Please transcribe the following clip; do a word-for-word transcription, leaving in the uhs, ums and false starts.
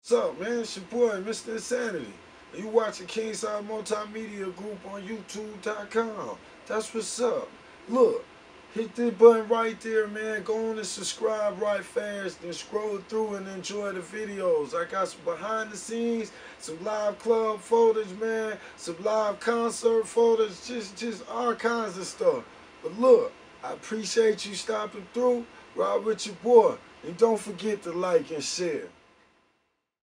What's up, man? It's your boy, Mister Insanity. And you watching Kingside Multimedia Group on YouTube dot com. That's what's up. Look, hit that button right there, man. Go on and subscribe right fast and scroll through and enjoy the videos. I got some behind the scenes, some live club photos, man, some live concert photos, just, just all kinds of stuff. But look, I appreciate you stopping through. Ride with your boy. And don't forget to like and share.